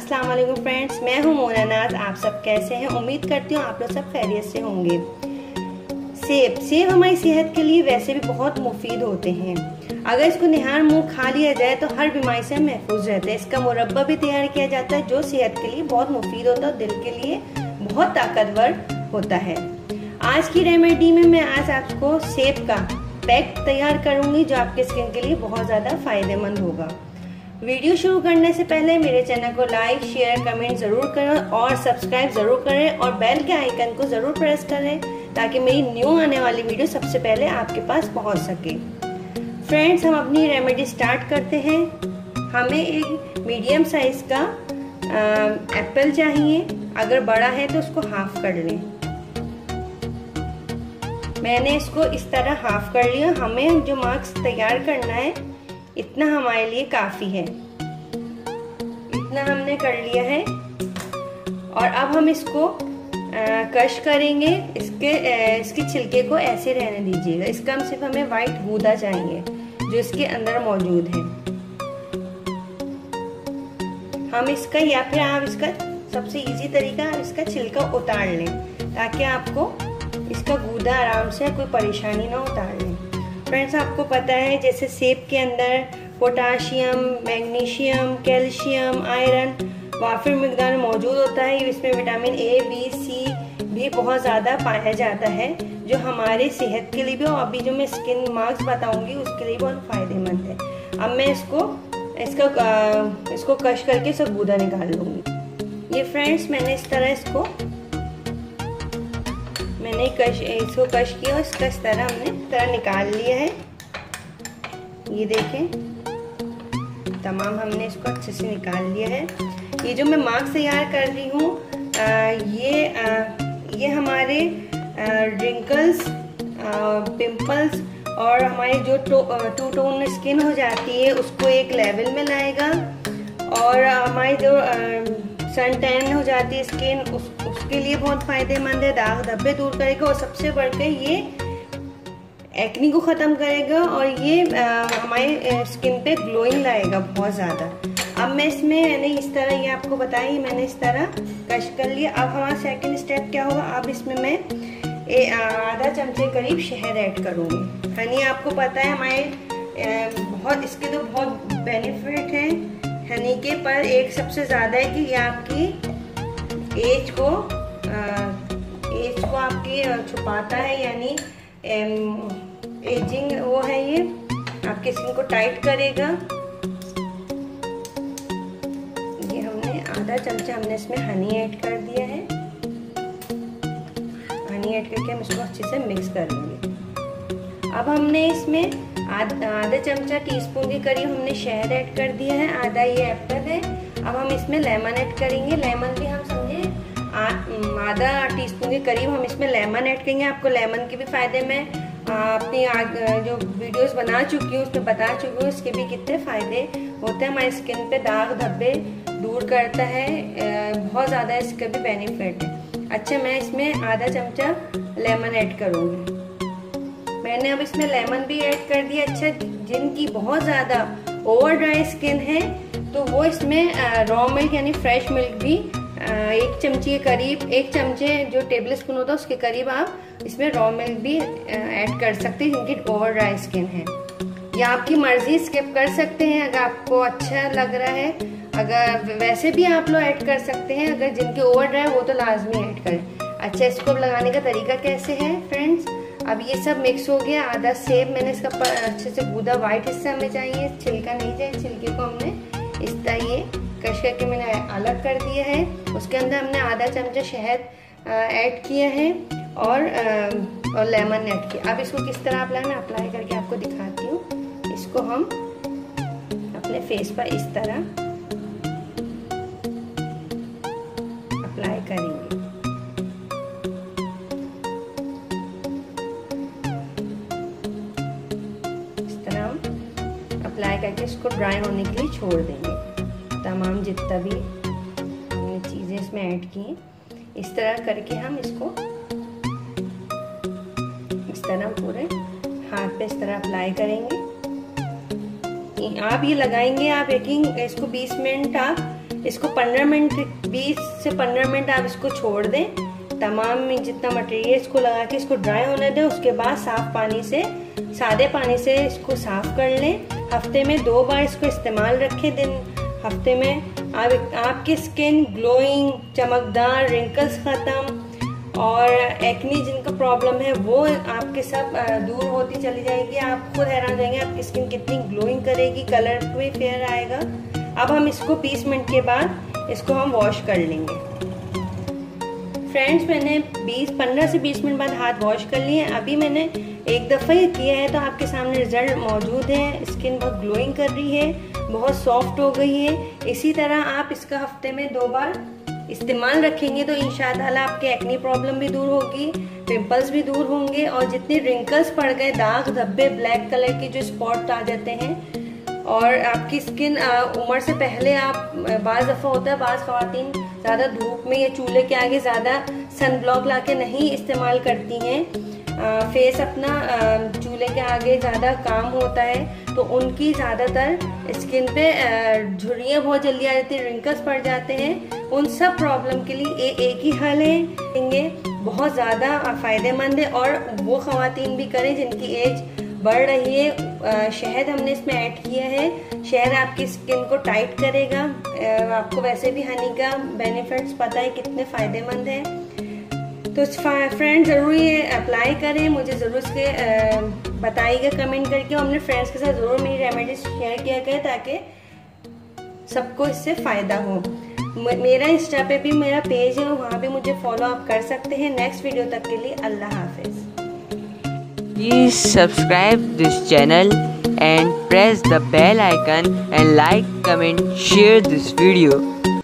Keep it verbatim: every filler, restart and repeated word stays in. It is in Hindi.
अस्सलाम वालेकुम फ्रेंड्स, मैं हूं मोना नाज। आप सब कैसे हैं? उम्मीद करती हूँ आप लोग सब खैरियत से होंगे। सेब सेब हमारी सेहत के लिए वैसे भी बहुत मुफीद होते हैं। अगर इसको निहार मुंह खा लिया जाए तो हर बीमारी से महफूज रहते हैं। इसका मुरब्बा भी तैयार किया जाता है जो सेहत के लिए बहुत मुफीद होता है और दिल के लिए बहुत ताकतवर होता है। आज की रेमेडी में मैं आज आपको सेब का पैक तैयार करूंगी जो आपके स्किन के लिए बहुत ज़्यादा फायदेमंद होगा। वीडियो शुरू करने से पहले मेरे चैनल को लाइक शेयर कमेंट ज़रूर करें और सब्सक्राइब ज़रूर करें और बेल के आइकन को ज़रूर प्रेस करें ताकि मेरी न्यू आने वाली वीडियो सबसे पहले आपके पास पहुंच सके। फ्रेंड्स, हम अपनी रेमेडी स्टार्ट करते हैं। हमें एक मीडियम साइज का एप्पल चाहिए। अगर बड़ा है तो उसको हाफ कर लें। मैंने इसको इस तरह हाफ कर लिया। हमें जो मार्क्स तैयार करना है इतना हमारे लिए काफी है। इतना हमने कर लिया है और अब हम इसको आ, कश करेंगे। इसके आ, इसके छिलके को ऐसे रहने दीजिएगा। इसका हम सिर्फ हमें वाइट गूदा चाहिए जो इसके अंदर मौजूद है। हम इसका या फिर आप इसका सबसे इजी तरीका आप इसका छिलका उतार लें ताकि आपको इसका गूदा आराम से कोई परेशानी ना उतार लें। फ्रेंड्स, आपको पता है जैसे सेब के अंदर पोटाशियम, मैग्नीशियम, कैल्शियम, आयरन वाफिर मिकदार में मौजूद होता है। इसमें विटामिन ए, बी, सी भी बहुत ज़्यादा पाया जाता है जो हमारे सेहत के लिए भी और अभी जो मैं स्किन मार्क्स बताऊंगी उसके लिए बहुत फायदेमंद है। अब मैं इसको इसका आ, इसको कश करके इसका गूदा निकाल लूँगी। ये फ्रेंड्स, मैंने इस तरह इसको मैंने कश इसको कश किया और इसका इस तरह हमने इस तरह निकाल लिया है। ये देखें, तमाम हमने इसको अच्छे से निकाल लिया है। ये जो मैं मार्क्स तैयार कर रही हूँ ये आ, ये हमारे रिंकल्स, पिंपल्स और हमारी जो टो, टू टोन स्किन हो जाती है उसको एक लेवल में लाएगा और हमारी जो सन टैन हो जाती है स्किन उस, उसके लिए बहुत फायदेमंद है। दाग धब्बे दूर करेगा और सबसे बढ़कर ये एक्नी को ख़त्म करेगा और ये हमारे स्किन पे ग्लोइंग लाएगा बहुत ज़्यादा। अब मैं इसमें मैंने इस तरह ये आपको बताया मैंने इस तरह कश कर लिया। अब हमारा सेकंड स्टेप क्या होगा? अब इसमें मैं ए, आधा चमचे करीब शहद ऐड करूँगी। हनी आपको पता है हमारे बहुत इसके तो बहुत बेनिफिट हैं हनी के, पर एक सबसे ज़्यादा है कि ये आपकी एज को एज को आपकी छुपाता है, यानी एजिंग वो है, ये आपकी स्किन को टाइट करेगा। ये हमने आधा चमचा हमने इसमें हनी ऐड कर दिया है। हनी ऐड करके हम इसको अच्छे से मिक्स कर लेंगे। अब हमने इसमें आधा आधा चमचा टीस्पून के करीब हमने शहद ऐड कर दिया है। आधा ये एप्पल है। अब हम इसमें लेमन ऐड करेंगे। लेमन भी हम समझे आधा टीस्पून के करीब हम इसमें लेमन ऐड करेंगे। आपको लेमन के भी फायदे मैं अपनी जो वीडियोस बना चुकी हूँ उसमें बता चुकी हूँ इसके भी कितने फायदे होते हैं। हमारी स्किन पे दाग धब्बे दूर करता है, बहुत ज़्यादा इसका भी बेनिफिट है। अच्छा, मैं इसमें आधा चमचा लेमन ऐड करूँगी। मैंने अब इसमें लेमन भी ऐड कर दिया। अच्छा, जिनकी बहुत ज़्यादा ओवर ड्राई स्किन है तो वो इसमें रॉ मिल्क यानी फ्रेश मिल्क भी एक चमचे के करीब, एक चमचे जो टेबल स्पून होता है उसके करीब आप इसमें रॉ मिल्क भी ऐड कर सकते हैं जिनकी ओवर ड्राई स्किन है। या आपकी मर्जी, स्किप कर सकते हैं अगर आपको अच्छा लग रहा है। अगर वैसे भी आप लोग ऐड कर सकते हैं। अगर जिनकी ओवर ड्राई वो तो लाजमी ऐड करें। अच्छा, इसको लगाने का तरीका कैसे है फ्रेंड्स? अब ये सब मिक्स हो गया। आधा सेब मैंने इसका अच्छे से गूदा वाइट हिस्सा हमें चाहिए, छिलका नहीं चाहिए। छिलके को हमने इस तरह ये कश करके मैंने अलग कर दिया है। उसके अंदर हमने आधा चमचा शहद ऐड किया है और, और लेमन ऐड किया। अब इसको किस तरह अप्लाई मैं अप्लाई करके आपको दिखाती हूँ। इसको हम अपने फेस पर इस तरह अप्लाई करेंगे। इस तरह हम अप्लाई करके इसको ड्राई होने के लिए छोड़ देंगे। तमाम जितना भी हमने चीज़ें इसमें ऐड की इस तरह करके हम इसको इस तरह पूरे हाथ पे इस तरह अप्लाई करेंगे। आप ये लगाएंगे, आप यकीन इसको बीस मिनट आप इसको पंद्रह मिनट बीस से पंद्रह मिनट आप इसको छोड़ दें। तमाम जितना मटेरियल इसको लगा के इसको ड्राई होने दें। उसके बाद साफ पानी से, सादे पानी से इसको साफ कर लें। हफ्ते में दो बार इसको इस्तेमाल रखें। दिन हफ्ते में आप, आपकी स्किन ग्लोइंग, चमकदार, रिंकल्स ख़त्म और एक्नी जिनका प्रॉब्लम है वो आपके सब दूर होती चली जाएगी। आप खुद हैरान हो जाएंगे आपकी स्किन कितनी ग्लोइंग करेगी, कलर भी फेयर आएगा। अब हम इसको बीस मिनट के बाद इसको हम वॉश कर लेंगे। फ्रेंड्स, मैंने बीस पंद्रह से बीस मिनट बाद हाथ वॉश कर लिए। अभी मैंने एक दफ़ा ही किया है तो आपके सामने रिजल्ट मौजूद है। स्किन बहुत ग्लोइंग कर रही है, बहुत सॉफ्ट हो गई है। इसी तरह आप इसका हफ्ते में दो बार इस्तेमाल रखेंगे तो इंशाअल्लाह आपके एक्नी प्रॉब्लम भी दूर होगी, पिंपल्स भी दूर होंगे और जितने रिंकल्स पड़ गए, दाग धब्बे, ब्लैक कलर के जो स्पॉट आ जाते हैं और आपकी स्किन उम्र से पहले आप बाज़ दफ़ा होता है बाज़ ख़वातीन ज़्यादा धूप में या चूल्हे के आगे ज़्यादा सन ब्लॉक ला के नहीं इस्तेमाल करती हैं। आ, फेस अपना चूल्हे के आगे ज़्यादा काम होता है तो उनकी ज़्यादातर स्किन पे झुर्रियाँ बहुत जल्दी आ जाती हैं, रिंकल्स पड़ जाते हैं। उन सब प्रॉब्लम के लिए ए, एक ही हल है, बहुत ज़्यादा फ़ायदेमंद है और वो ख़वातीन भी करें जिनकी एज बढ़ रही है। शहद हमने इसमें ऐड किया है। शहद आपकी स्किन को टाइट करेगा। आपको वैसे भी हनी का बेनिफिट्स पता है कितने फ़ायदेमंद है। तो फ्रेंड ज़रूर ये अप्लाई करें, मुझे ज़रूर इसके बताइएगा कमेंट करके और अपने फ्रेंड्स के साथ ज़रूर मेरी रेमेडीज शेयर किया करें ताकि सबको इससे फ़ायदा हो। मेरा इंस्टा पे भी मेरा पेज है, वहाँ भी मुझे फॉलो आप कर सकते हैं। नेक्स्ट वीडियो तक के लिए अल्लाह हाफिज़। Please subscribe this channel and press the bell icon and like, comment, share this video.